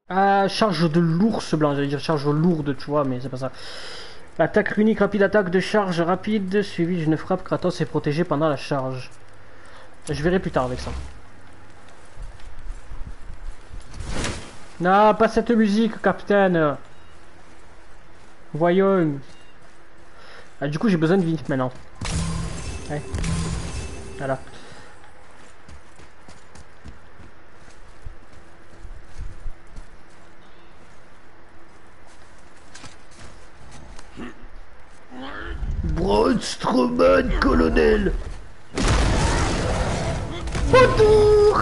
Ah, charge de l'ours blanc, j'allais dire charge lourde, tu vois, mais c'est pas ça. Attaque runique, rapide attaque de charge rapide, suivi d'une frappe. Kratos est protégé pendant la charge. Je verrai plus tard avec ça. Non, pas cette musique, capitaine. Voyons. Ah, du coup, j'ai besoin de vie maintenant. Ouais. Voilà. Braun Strowman, colonel. Retour.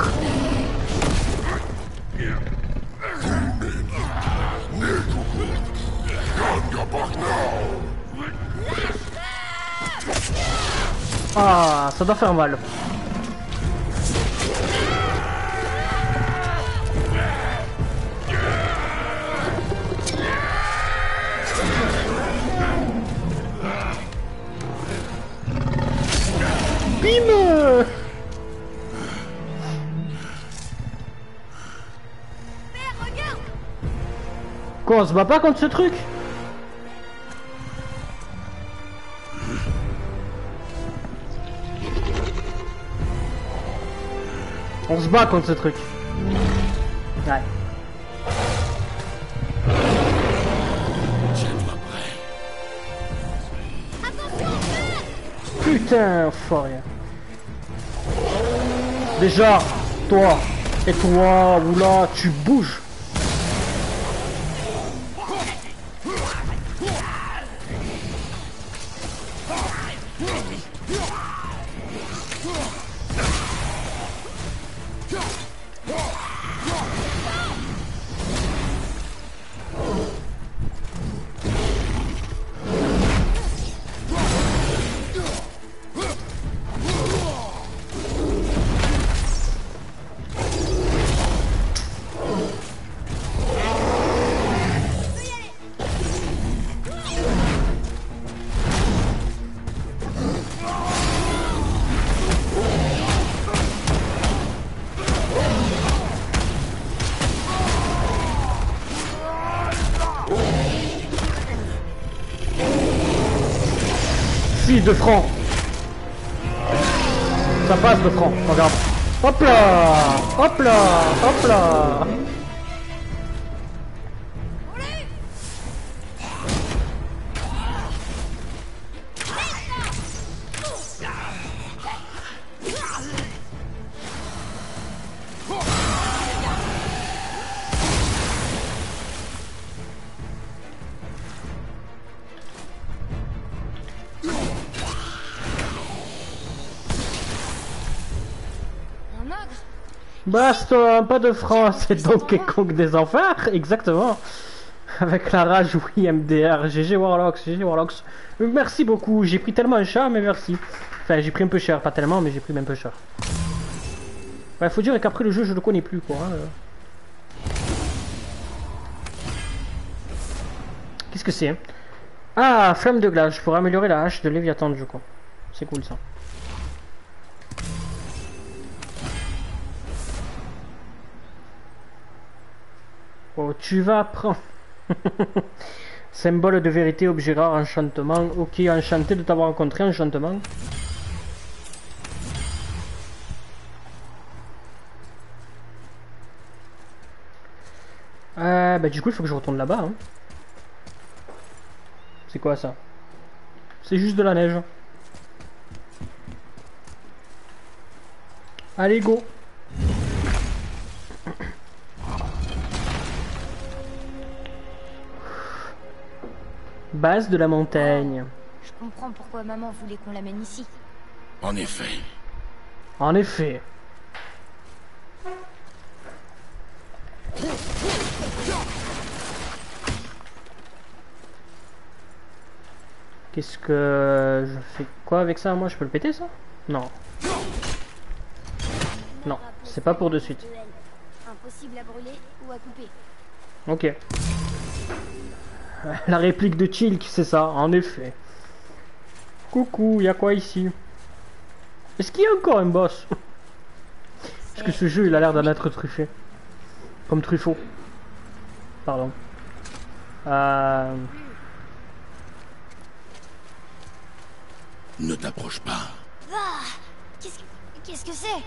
Ah, ça doit faire mal. Bim. Quoi, on se bat pas contre ce truc? On se bat contre ce truc. Ouais. Putain, enfoiré. Déjà, toi et toi, oula, tu bouges. Si, 2 francs. Ça passe 2 francs, regarde. Hop là. Hop là. Hop là. Basta, pas de francs, c'est Donkey Kong des enfers, exactement. Avec la rage, oui, MDR, GG Warlocks, GG Warlocks. Merci beaucoup, j'ai pris tellement cher, mais merci. Enfin, j'ai pris un peu cher, pas tellement, mais j'ai pris même peu cher. Ouais, faut dire qu'après le jeu, je le connais plus, quoi. Qu'est-ce que c'est? Ah, flamme de glace, pour améliorer la hache de Léviathan, du coup. C'est cool, ça. Oh, tu vas apprendre. Symbole de vérité, objet rare, enchantement. Ok, enchanté de t'avoir rencontré, enchantement. Bah du coup, il faut que je retourne là-bas. Hein. C'est quoi ça? C'est juste de la neige. Allez, go! Base de la montagne. Je comprends pourquoi maman voulait qu'on l'amène ici. En effet. En effet. Qu'est-ce que je fais quoi avec ça? Moi, je peux le péter ça? Non. Non, c'est pas pour de suite. Impossible à brûler ou à couper. Ok. La réplique de Chilk, c'est ça, en effet. Coucou, y a quoi ici? Est-ce qu'il y a encore un boss? Parce que ce jeu, il a l'air d'en être truffé. Comme Truffaut. Pardon. Ne t'approche pas. Ah, qu'est-ce que c'est?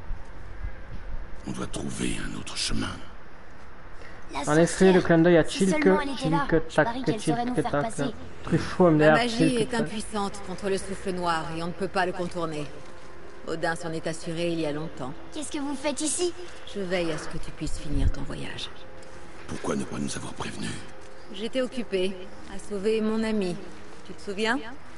On doit trouver un autre chemin. La En effet, le sorcière. clin d'œil à Si Chilke, seulement elle était là, Chilke, je tac, parie qu'elle saurait nous Chilke, faire tac. passer. Truffaut, Ma MDR, magie Chilke, est tac. impuissante contre le souffle noir et on ne peut pas le contourner. Odin s'en est assuré il y a longtemps. Qu'est-ce que vous faites ici? Je veille à ce que tu puisses finir ton voyage. Pourquoi ne pas nous avoir prévenus? J'étais occupée à sauver mon ami. Tu te souviens?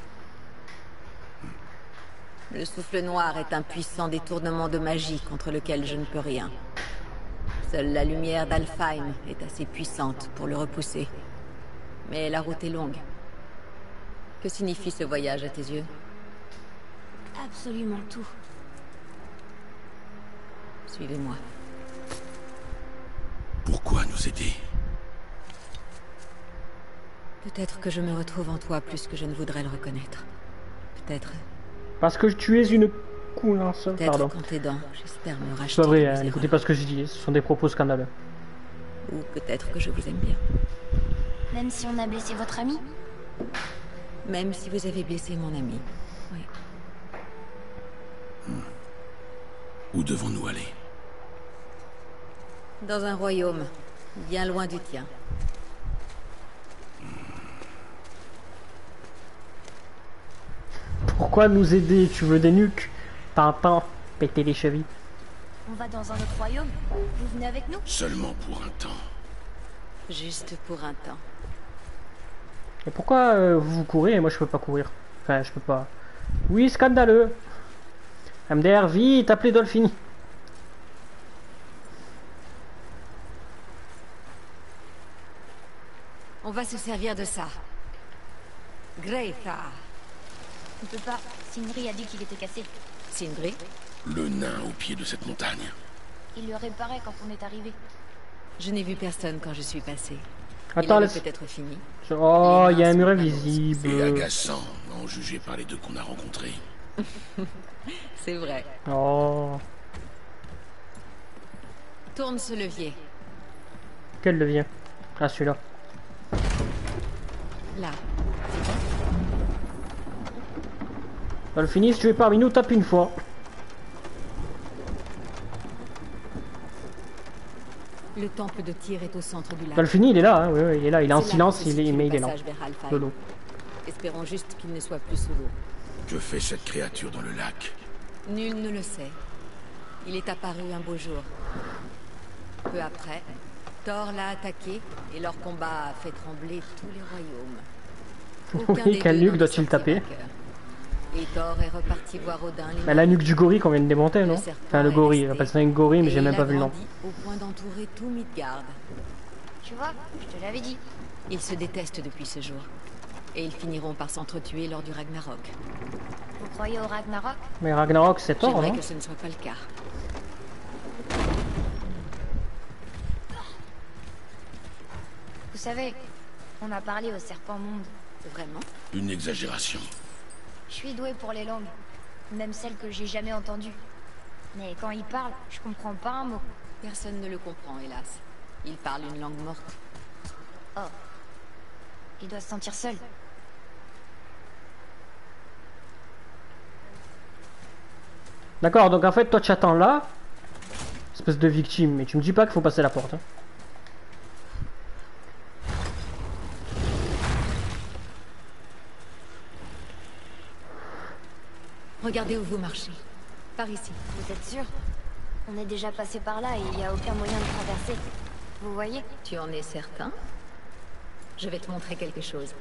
Le souffle noir est un puissant détournement de magie contre lequel je ne peux rien. Seule la lumière d'Alfheim est assez puissante pour le repousser. Mais la route est longue. Que signifie ce voyage à tes yeux? Absolument tout. Suivez-moi. Pourquoi nous aider? Peut-être que je me retrouve en toi plus que je ne voudrais le reconnaître. Peut-être... Parce que tu es une couinasse. Peut-être Pardon. qu'en t'aidant, j'espère me racheter. C'est pas vrai, de mes hein, erreurs. n'écoutez pas ce que je dis, ce sont des propos scandaleux. Ou peut-être que je vous aime bien. Même si on a blessé votre ami? Même si vous avez blessé mon ami. Oui. Où devons-nous aller? Dans un royaume, bien loin du tien. Pourquoi nous aider? Tu veux des nuques? T'entends péter les chevilles. On va dans un autre royaume? Vous venez avec nous? Seulement pour un temps. Juste pour un temps. Et pourquoi vous courez et moi je peux pas courir? Enfin, je peux pas. Oui, scandaleux. MDR, vite, appelez Dolphini. On va se servir de ça. Greta. On peut pas. Sindri a dit qu'il était cassé. Sindri? Le nain au pied de cette montagne. Il le réparait quand on est arrivé. Je n'ai vu personne quand je suis passé. Il Attends, avait laisse. peut-être fini. Oh, il y a un Les mur mains sont invisible. Et agaçant, en juger par les deux qu'on a rencontrés. C'est vrai. Oh, Tourne ce levier. quel levier? Ah, celui-là. Là. Dolphini, si tu es parmi nous, tape une fois. Le temple de Tyr est au centre du lac. Dolphini, il est là, hein, oui, oui, il est là. Il est en C'est là silence, que se mais situe il le est là. passage vers Alfheim. Lolo. Espérons juste qu'il ne soit plus sous l'eau. Que fait cette créature dans le lac? Nul ne le sait. Il est apparu un beau jour. Peu après, Thor l'a attaqué et leur combat a fait trembler tous les royaumes. Aucun Oui, des quelle deux nuque n'en est doit-il sorti taper? vainqueur. Et Thor est reparti voir Odin les Bah, la nuque du gorille qu'on vient de démonter, non? serpent Enfin, le est gorille. resté. J'appelle ça une gorille, mais j'ai Et même il pas a vu le nom. grandi au point d'entourer tout Midgard. Tu vois, je te l'avais dit. Ils se détestent depuis ce jour. Et ils finiront par s'entretuer lors du Ragnarok. Vous croyez au Ragnarok? Mais Ragnarok, c'est Thor, J'aimerais non? que ce ne soit pas le cas. Vous savez, on a parlé au serpent monde. Vraiment? Une exagération. Je suis douée pour les langues. Même celles que j'ai jamais entendues. Mais quand il parle, je comprends pas un mot. Personne ne le comprend, hélas. Il parle une langue morte. Oh. Il doit se sentir seul. D'accord, donc en fait, toi, tu attends là. Espèce de victime, mais tu me dis pas qu'il faut passer la porte. Hein. Regardez où vous marchez. Par ici. Vous êtes sûr? On est déjà passé par là et il n'y a aucun moyen de traverser. Vous voyez? Tu en es certain? Je vais te montrer quelque chose.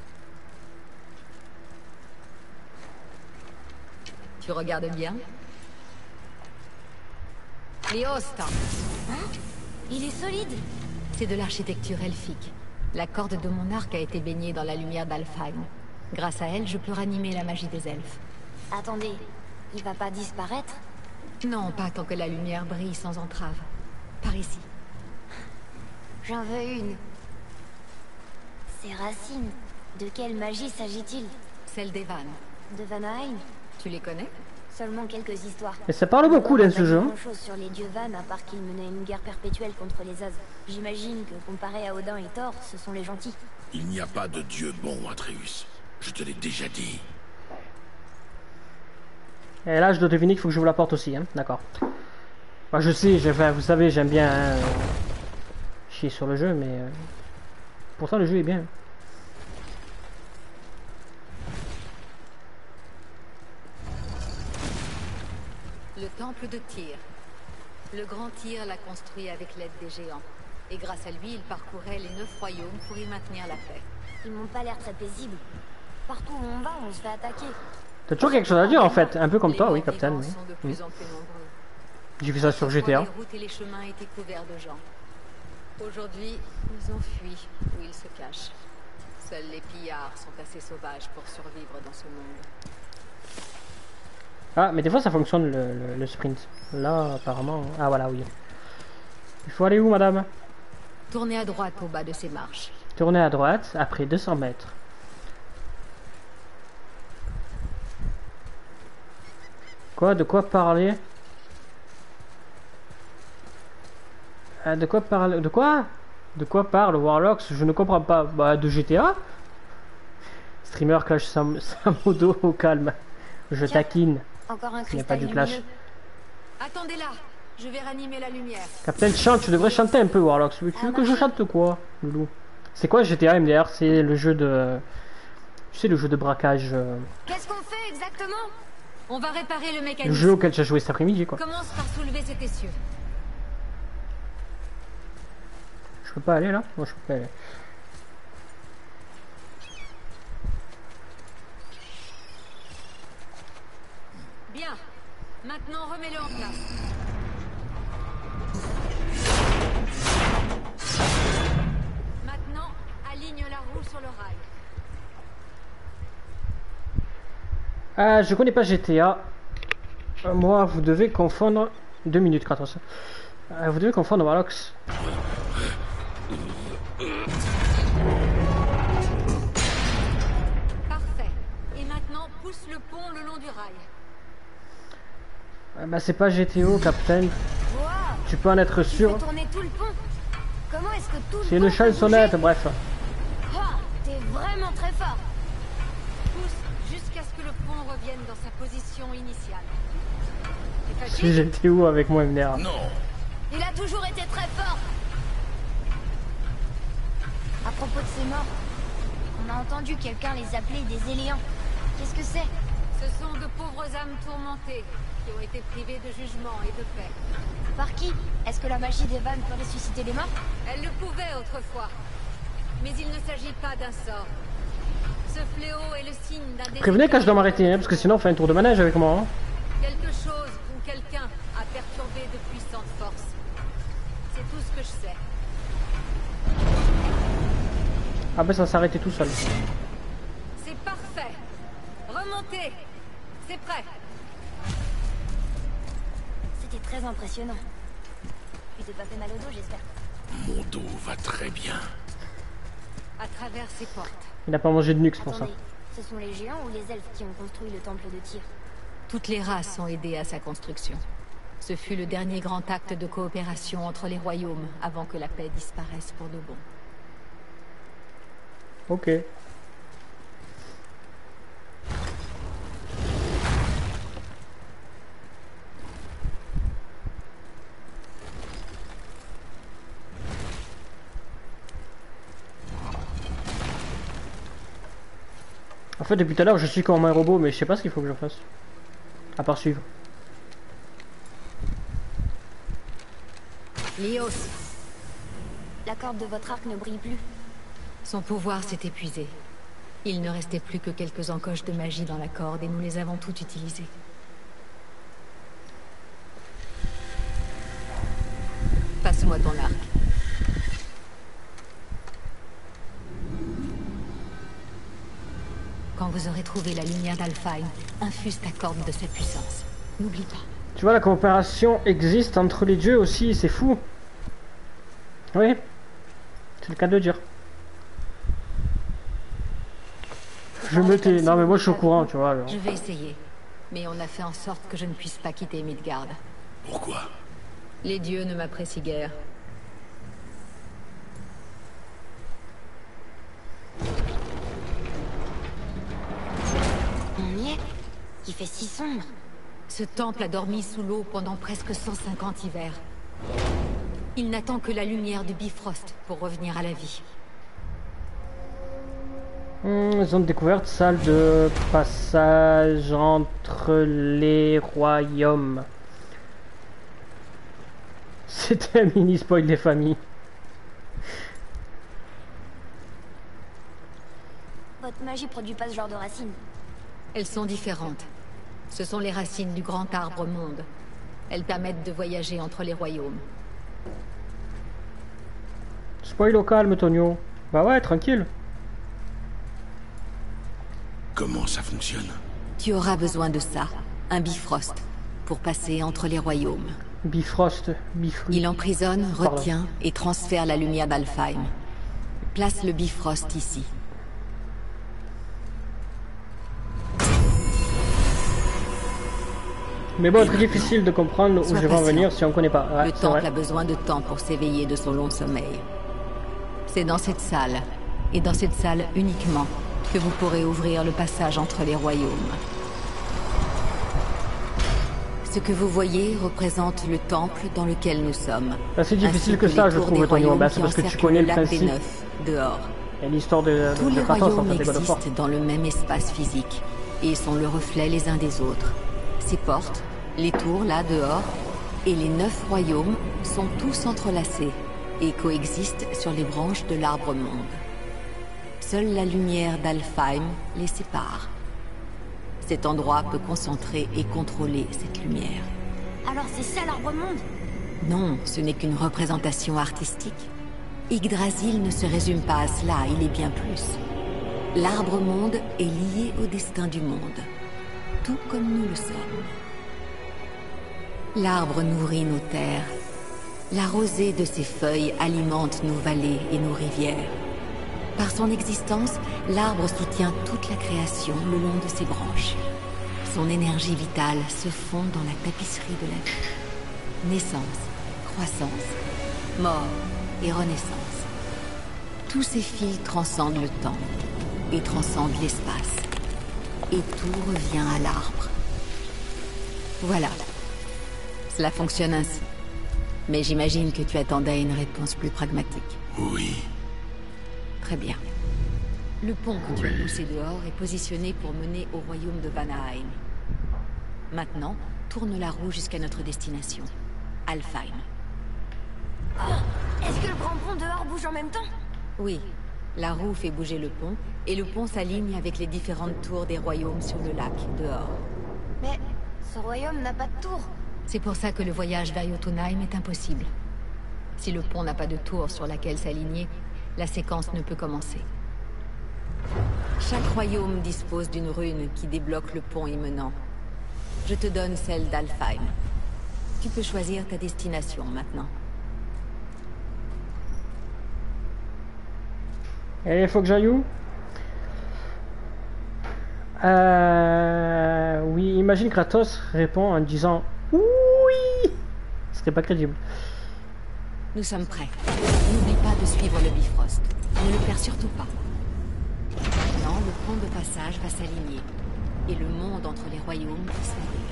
Tu regardes bien? Liosta. Il est solide! C'est de l'architecture elfique. La corde de mon arc a été baignée dans la lumière d'Alfheim. Grâce à elle, je peux ranimer la magie des elfes. Attendez, il va pas disparaître? Non, pas tant que la lumière brille sans entrave. Par ici. J'en veux une. Ces racines, de quelle magie s'agit-il? Celle des vannes. De Vanaheim? Tu les connais? Seulement quelques histoires. Et ça parle beaucoup dans ce jeu. Pas grand-chose sur les dieux Van à part qu'ils menaient une guerre perpétuelle contre les As. J'imagine que comparé à Odin et Thor, ce sont les gentils. Il n'y a pas de dieu bon, Atreus. Je te l'ai déjà dit. Et là, je dois deviner qu'il faut que j'ouvre la porte aussi, hein. D'accord. Moi, je sais, vous savez, j'aime bien chier sur le jeu, mais pourtant le jeu est bien. Le temple de Tyr. Le grand Tyr l'a construit avec l'aide des géants. Et grâce à lui, il parcourait les 9 royaumes pour y maintenir la paix. Ils m'ont pas l'air très paisibles. Partout où on va, on se fait attaquer. T'as toujours quelque chose à dire en fait, un peu comme toi, oui, Captain. Oui. Sont de plus en plus nombreux. J'ai vu ça sur GTA. Les routes et les chemins étaient couverts de gens. Aujourd'hui, ils ont fui où ils se cachent. Seuls les pillards sont assez sauvages pour survivre dans ce monde. Ah, mais des fois ça fonctionne le sprint. Là, apparemment. Ah, voilà, oui. Il faut aller où, madame? Tournez à droite au bas de ces marches. Tournez à droite, après 200 mètres. Quoi? De quoi parler? De quoi parle... De quoi? De quoi parle Warlocks? Je ne comprends pas. Bah, de GTA? Streamer clash Samodo au calme. Je taquine. Encore un Ce n'est pas cristal du clash. lumineux. Attendez là, je vais ranimer la lumière. Captain chante, tu devrais chanter un peu Warlocks. Tu veux que je chante quoi, loulou? C'est quoi GTA MDR? C'est le jeu de... Tu sais, le jeu de braquage. Qu'est-ce qu'on fait exactement? On va réparer le Le mécanisme. jeu auquel j'ai joué cet après-midi, quoi. Commence par soulever cet essieu. Je peux pas aller là? Moi, je peux pas aller. Bien. Maintenant, remets-le en place. Maintenant, aligne la roue sur le rail. Ah, je connais pas GTA. Moi, vous devez confondre... 2 minutes, Kratos. Vous devez confondre Warlocks. Parfait. Et maintenant, pousse le pont le long du rail. Bah, c'est pas GTO, Captain. Wow, Tu peux en être tu sûr. fais tourner tout le pont. Comment est-ce que tout le C'est pont une peut chansonnette, bouger? bref. Ah, t'es vraiment très fort. Pousse jusqu'à ce que le pont revienne dans sa position initiale. C'est C'est facile. GTO avec moi, MDR. Non. Il a toujours été très fort. À propos de ces morts, on a entendu quelqu'un les appeler des éléants. Qu'est-ce que c'est? Ce sont de pauvres âmes tourmentées qui ont été privées de jugement et de paix. Par qui? Est-ce que la magie des vannes peut ressusciter les morts? Elle le pouvait autrefois. Mais il ne s'agit pas d'un sort. Ce fléau est le signe d'un... Prévenez quand je dois m'arrêter, hein, parce que sinon on fait un tour de manège avec moi. Hein. Quelque chose ou quelqu'un a perturbé de puissantes forces. C'est tout ce que je sais. Ah ben ça s'arrêtait tout seul. C'est parfait. Remontez. C'est prêt. C'était très impressionnant. Tu t'es pas fait mal au dos, j'espère. Mon dos va très bien. À travers ces portes. Il n'a pas mangé de nux pour ça. Attendez, ce sont les géants ou les elfes qui ont construit le temple de Tyr? Toutes les races ont aidé à sa construction. Ce fut le dernier grand acte de coopération entre les royaumes avant que la paix disparaisse pour de bon. Ok. En fait, depuis tout à l'heure, je suis comme un robot, mais je sais pas ce qu'il faut que je fasse. À part suivre. Lios, La corde de votre arc ne brille plus. son pouvoir s'est épuisé. Il ne restait plus que quelques encoches de magie dans la corde et nous les avons toutes utilisées. Passe-moi ton arc. Quand vous aurez trouvé la lumière d'Alfheim, infuse ta corde de cette puissance. N'oublie pas. Tu vois, la coopération existe entre les dieux aussi, c'est fou. Oui. C'est le cas de le dire. Je me tais. Non mais moi je suis au courant, tu vois. Alors. Je vais essayer. mais on a fait en sorte que je ne puisse pas quitter Midgard. Pourquoi? Les dieux ne m'apprécient guère. On y est. Il fait si sombre. Ce temple a dormi sous l'eau pendant presque 150 hivers. Il n'attend que la lumière du Bifrost pour revenir à la vie. Zone découverte, salle de passage entre les royaumes. C'était un mini spoil des familles. Votre magie produit pas ce genre de racines. Elles sont différentes. Ce sont les racines du grand arbre monde. Elles permettent de voyager entre les royaumes. Spoil au calme, Tonio. Bah ouais, tranquille. Comment ça fonctionne? Tu auras besoin de ça, un Bifrost, pour passer entre les royaumes. Bifrost, Bifrost. Il emprisonne, retient et transfère la lumière d'Alfheim. Place le Bifrost ici. Mais bon, très difficile de comprendre où Sois je vais en patient. venir si on connaît pas. Ouais, Le c'est temple vrai. a besoin de temps pour s'éveiller de son long sommeil. C'est dans cette salle, et dans cette salle uniquement, que vous pourrez ouvrir le passage entre les royaumes. Ce que vous voyez représente le temple dans lequel nous sommes. Bah, c'est difficile ainsi que ça, les je tours trouve, des Tonio. royaumes Bah, c'est qui parce que tu encerclent connais le lac des principe Neufs, dehors. et l'histoire de Tous les Kratos en royaumes fait, de God of War. existent dans le même espace physique et sont le reflet les uns des autres. Ces portes, les tours là dehors, et les 9 royaumes sont tous entrelacés et coexistent sur les branches de l'arbre monde. Seule la lumière d'Alfheim les sépare. Cet endroit peut concentrer et contrôler cette lumière. Alors c'est ça l'arbre-monde? Non, ce n'est qu'une représentation artistique. Yggdrasil ne se résume pas à cela, il est bien plus. L'arbre-monde est lié au destin du monde, tout comme nous le sommes. L'arbre nourrit nos terres. La rosée de ses feuilles alimente nos vallées et nos rivières. Par son existence, l'arbre soutient toute la création le long de ses branches. Son énergie vitale se fond dans la tapisserie de la vie. Naissance, croissance, mort et renaissance. Tous ces fils transcendent le temps et transcendent l'espace. Et tout revient à l'arbre. Voilà. Cela fonctionne ainsi. Mais j'imagine que tu attendais une réponse plus pragmatique. Oui. Très bien. Le pont que tu as poussé dehors est positionné pour mener au royaume de Vanaheim. Maintenant, tourne la roue jusqu'à notre destination, Alfheim. Est-ce que le grand pont dehors bouge en même temps? Oui, la roue fait bouger le pont, et le pont s'aligne avec les différentes tours des royaumes sur le lac, dehors. Mais ce royaume n'a pas de tour. C'est pour ça que le voyage vers Jotunheim est impossible. Si le pont n'a pas de tour sur laquelle s'aligner, la séquence ne peut commencer. Chaque royaume dispose d'une rune qui débloque le pont y menant. Je te donne celle d'Alfheim. Tu peux choisir ta destination maintenant. Et il faut que j'aille où? Oui, imagine Kratos répond en disant oui. Ce serait pas crédible. Nous sommes prêts. N'oublie pas de suivre le Bifrost. Ne le perds surtout pas. Maintenant, le pont de passage va s'aligner. Et le monde entre les royaumes va s'ouvrir.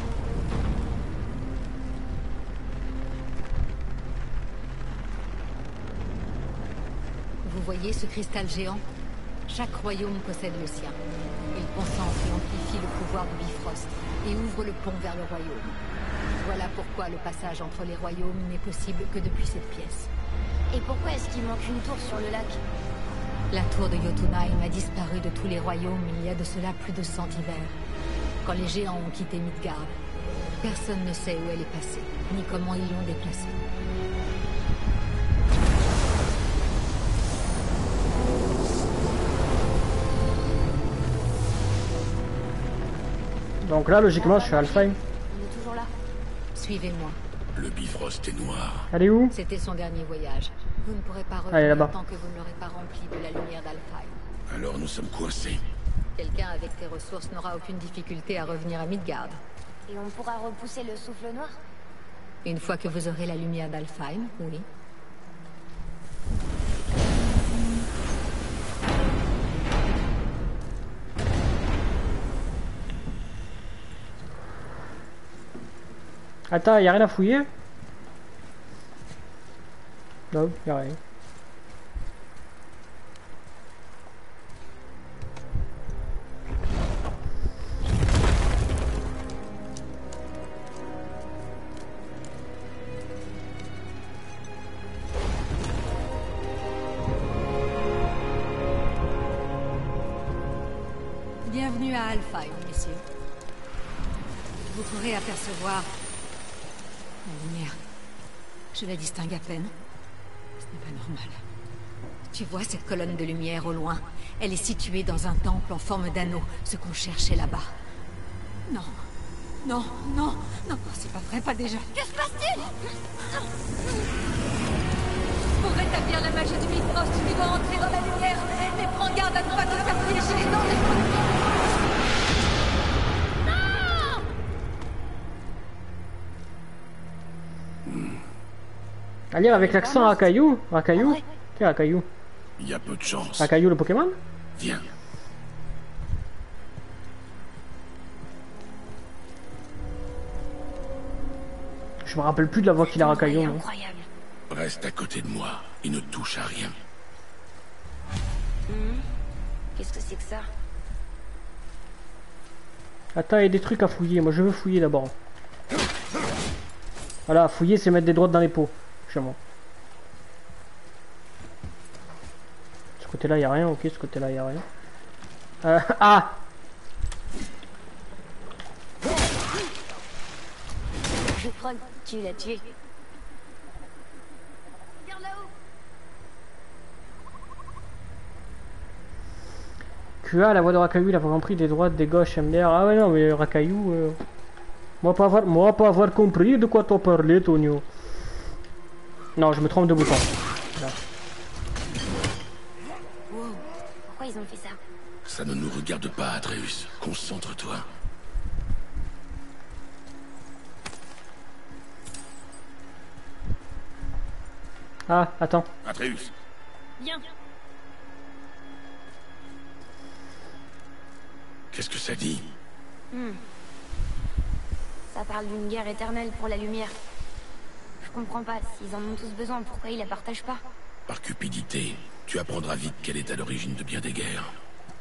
Vous voyez ce cristal géant? Chaque royaume possède le sien. Il concentre et amplifie le pouvoir du Bifrost et ouvre le pont vers le royaume. Voilà pourquoi le passage entre les royaumes n'est possible que depuis cette pièce. Et pourquoi est-ce qu'il manque une tour sur le lac? La tour de Jotunheim a disparu de tous les royaumes il y a de cela plus de 100 hivers. Quand les géants ont quitté Midgard, personne ne sait où elle est passée, ni comment ils l'ont déplacée. Donc là, logiquement, je suis à Alfheim. On est toujours là. Suivez-moi. Le Bifrost est noir. Elle est où? C'était son dernier voyage. Vous ne pourrez pas Allez, revenir là-bas. tant que vous ne l'aurez pas rempli de la lumière d'Alfheim. Alors nous sommes coincés. Quelqu'un avec tes ressources n'aura aucune difficulté à revenir à Midgard. Et on pourra repousser le souffle noir? Une fois que vous aurez la lumière d'Alfheim, oui. Attends, y a rien à fouiller? Non, y a rien. Bienvenue à Alfheim, messieurs. Vous pourrez apercevoir la lumière. Je la distingue à peine. Ce n'est pas normal. Tu vois cette colonne de lumière au loin? Elle est située dans un temple en forme d'anneau, ce qu'on cherchait là-bas. Non. Non, non, non, c'est pas vrai, pas déjà. Que se passe-t-il? Pour rétablir la magie du Bifrost, tu dois entrer dans la lumière. Mais prends garde à ne pas te faire piéger dans les... À lire avec l'accent Rakayu? Rakayu? Ah ouais. Qui est Rakayu? Il y a peu de chance. Rakayu le Pokémon? Viens. Je me rappelle plus de la voix qu'il a Rakayu. C'est Moi. incroyable. Reste à côté de moi et ne touche à rien. Qu'est-ce que c'est que ça? Attends, il y a des trucs à fouiller. Moi je veux fouiller d'abord. Voilà, fouiller c'est mettre des droites dans les pots. Chez moi. Ce côté-là il y a rien, ok, ce côté-là il y a rien. Ah! Je crois que tu l'as tué. Regarde là-haut. QA, la voix de Rakayu, il a pas compris des droites, des gauches, MDR. Ah ouais non mais Rakayu... Moi pas avoir compris de quoi t'en parlais, Tonio. Non, je me trompe de bouton. Voilà. Wow. Pourquoi ils ont fait ça? Ça ne nous regarde pas, Atreus. Concentre-toi. Ah, attends. Atreus, Viens. qu'est-ce que ça dit? Ça parle d'une guerre éternelle pour la lumière. Je comprends pas. S'ils en ont tous besoin, pourquoi ils la partagent pas? Par cupidité, tu apprendras vite qu'elle est à l'origine de bien des guerres.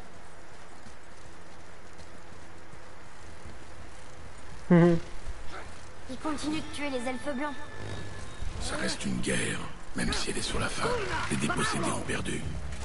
Ils continuent de tuer les elfes blancs. Ça reste une guerre, même si elle est sur la fin. Les dépossédés ont perdu.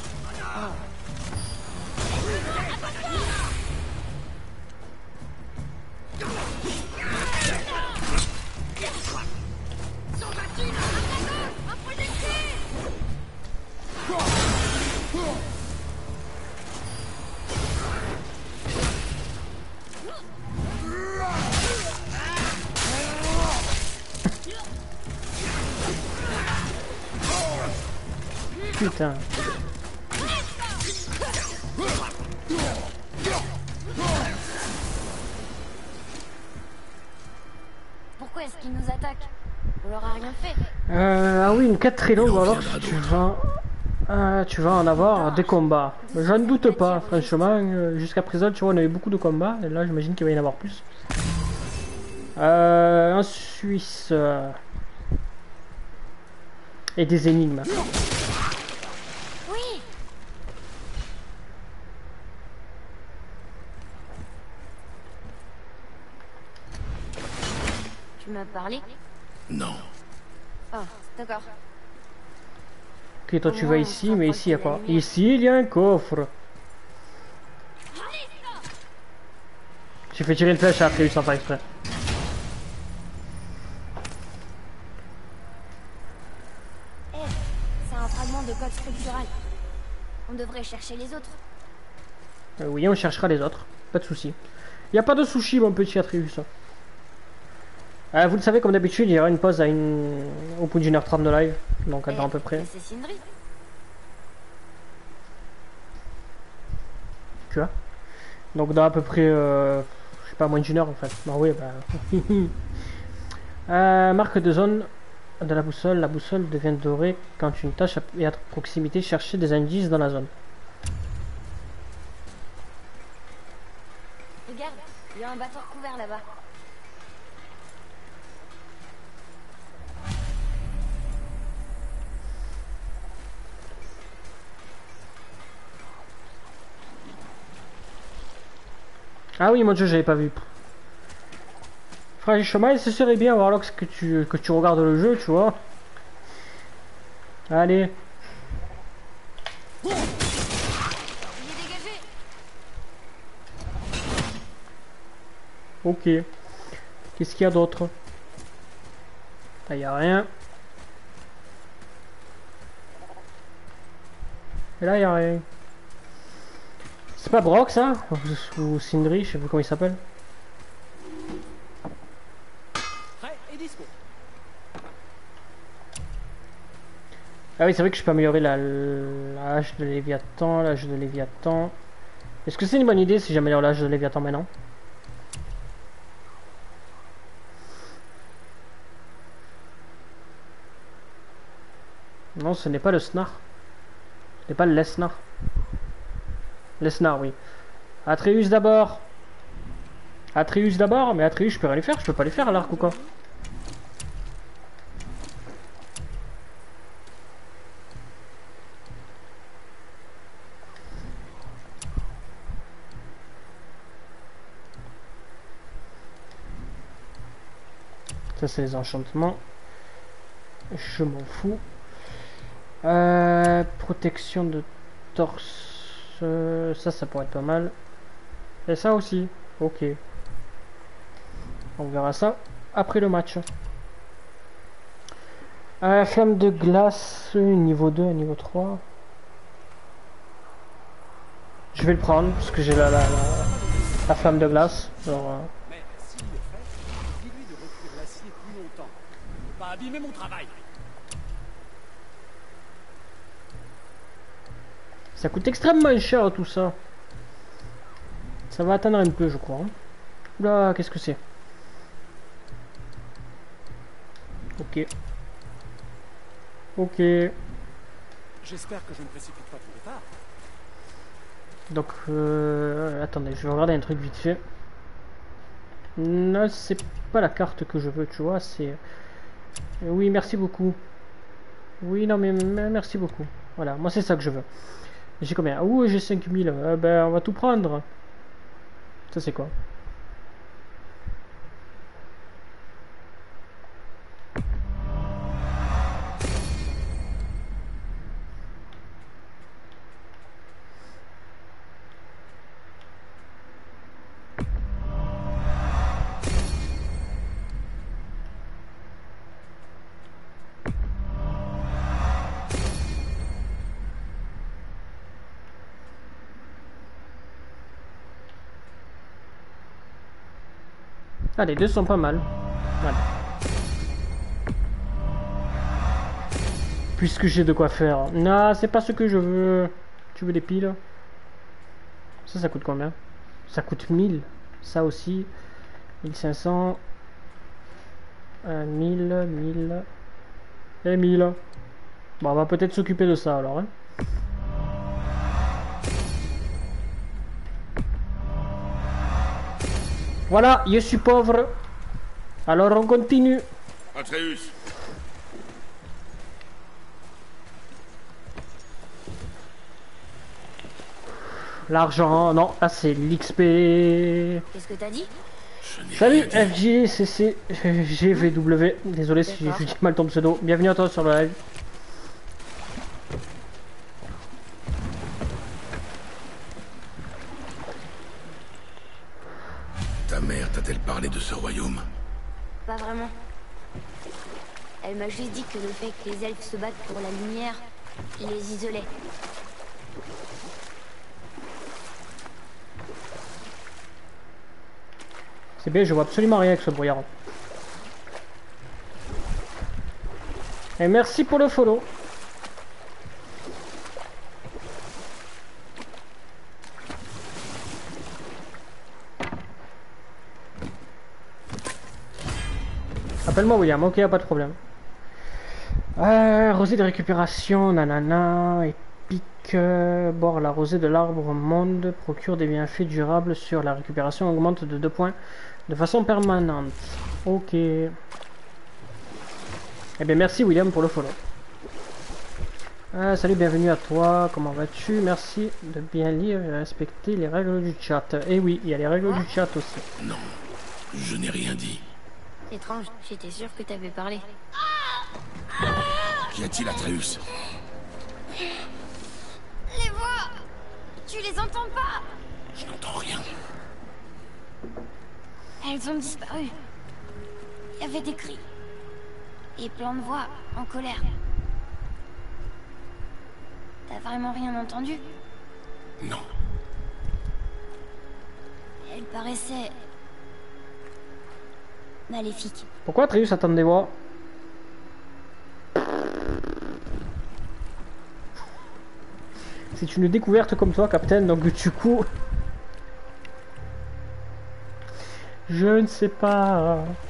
Putain. Pourquoi est-ce qu'ils nous attaquent? On leur a rien fait. Ah oui, une quête très longue, Il en alors viendra tu vas en avoir des combats. Je ne doute pas, franchement. Jusqu'à présent, tu vois, on a eu beaucoup de combats. Et là, j'imagine qu'il va y en avoir plus. En Suisse. Et des énigmes. Oui. Tu m'as parlé? Non. Ah, d'accord. Ok, toi tu vas ici, mais ici il y a quoi? Ici il y a un coffre. J'ai fait tirer une flèche après, sans faire exprès. Eh, c'est un fragment de code structural. On devrait chercher les autres. Oui, on cherchera les autres. Pas de souci. Il n'y a pas de sushi, mon petit Atreus. Vous le savez, comme d'habitude, il y aura une pause au bout d'une heure 30 de live. Donc, dans à peu près. C'est Sindri. Tu vois? Donc dans à peu près, je sais pas, moins d'une heure en fait. Bah oui, bah... marque de zone de la boussole devient dorée quand une tâche est à proximité, chercher des indices dans la zone. Regarde, il y a un batteur couvert là-bas. Ah oui, mon dieu, j'avais pas vu. Franchement, ce serait bien, Warlock, que tu regardes le jeu, tu vois. Allez. Il est dégagé. Ok. Qu'est-ce qu'il y a d'autre? Là, y a rien. Et là, y a rien. C'est pas Brock, ça? Ou Sindri, je sais plus comment il s'appelle. Ah oui, c'est vrai que je peux améliorer la hache de Léviathan, l'âge de Léviathan. Est-ce que c'est une bonne idée si j'améliore l'âge de Léviathan maintenant? Non, ce n'est pas le Snar. Ce n'est pas le Lesnar. Lesnar, oui. Atreus d'abord. Atreus d'abord, mais Atreus, je peux rien les faire, je peux pas les faire à l'arc ou quoi? Ça, c'est les enchantements. Je m'en fous. Protection de torse. Ça pourrait être pas mal. Et ça aussi. Ok. On verra ça après le match. Flamme de glace, niveau 2 et niveau 3. Je vais le prendre parce que j'ai la flamme de glace. Alors, Mais s'il le fait, dis-lui de recueillir l'acier plus longtemps. Ne pas abîmer mon travail. ça coûte extrêmement cher tout ça. Ça va atteindre un peu, je crois. Oula, qu'est-ce que c'est? Ok. Ok. J'espère que je ne précipite pas ton départ. Donc, attendez, je vais regarder un truc vite fait. Non, c'est pas la carte que je veux, tu vois, c'est... Oui, merci beaucoup. Oui, non, mais merci beaucoup. Voilà, moi c'est ça que je veux. J'ai combien? Ouh, j'ai 5000. Ben, on va tout prendre. Ça, c'est quoi? Ah, les deux sont pas mal. Voilà. Puisque j'ai de quoi faire. Non, c'est pas ce que je veux. Tu veux des piles? Ça coûte combien? Ça coûte 1000. Ça aussi. 1500. 1000 et 1000. Bon, on va peut-être s'occuper de ça alors. Hein. Voilà, je suis pauvre. Alors on continue. Atreus, L'argent, non, là c'est l'XP. Qu'est-ce que t'as dit? je n'ai Salut rien dit. FJCC GVW. Désolé si je dis mal ton pseudo. Bienvenue à toi sur le live. Ta mère t'a-t-elle parlé de ce royaume? Pas vraiment. Elle m'a juste dit que le fait que les elfes se battent pour la lumière les isolait. C'est bien, je vois absolument rien avec ce brouillard. Et merci pour le follow. Appelle-moi William, ok, pas de problème. Rosée de récupération, nanana, épique. Bord, la rosée de l'arbre monde procure des bienfaits durables sur la récupération, augmente de 2 points de façon permanente. Ok. Eh bien, merci William pour le follow. Salut, bienvenue à toi, comment vas-tu? Merci de bien lire et respecter les règles du chat. Et oui, il y a les règles du chat aussi. Non, je n'ai rien dit. Étrange, j'étais sûre que t'avais parlé. Qu'y a-t-il, Atreus? Les voix! Tu les entends pas? Je n'entends rien. Elles ont disparu. Il y avait des cris. Et plein de voix en colère. T'as vraiment rien entendu? Non. Elles paraissaient... maléfiques. Pourquoi Atreus attend des voix? C'est une découverte comme toi, Captain, donc du coup... Je ne sais pas...